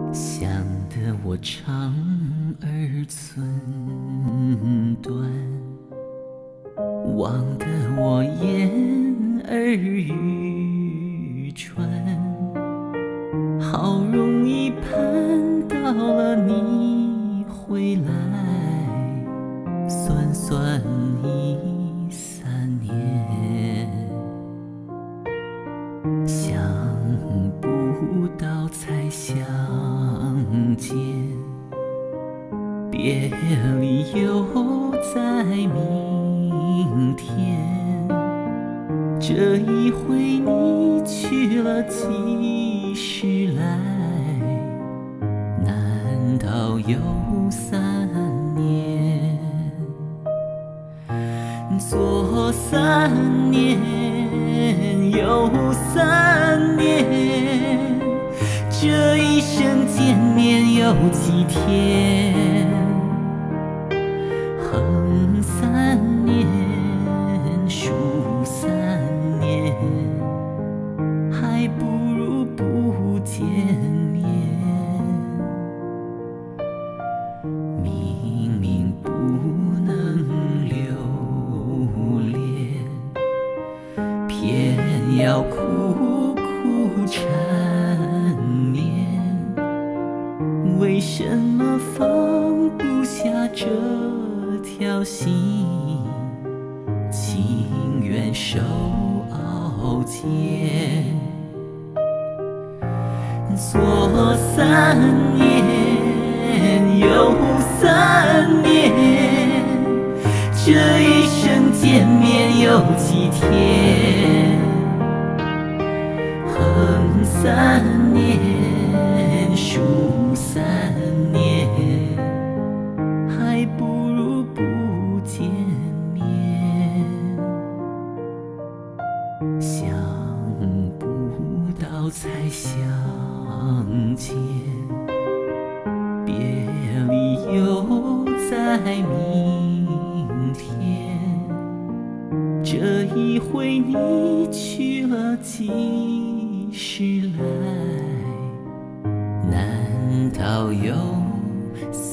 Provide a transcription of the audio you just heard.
想得我肠儿寸断，忘得我眼儿欲穿。好容易盼到了你回来，算算已3年，想不到才相见，别离又在明天。这一回你去了几时来？难道有3年？左3年，右3年，这一生见面有几天？横3年，竖3年，还不如不见面。明明不能留恋，偏要苦苦缠绵。为什么放不下这条心？情愿受熬煎。左3年，右3年，这一生见面有几天？横3年，竖3年，还不如不见面。想不到才相见，别离又在明天。这一回你去了几时来？难道有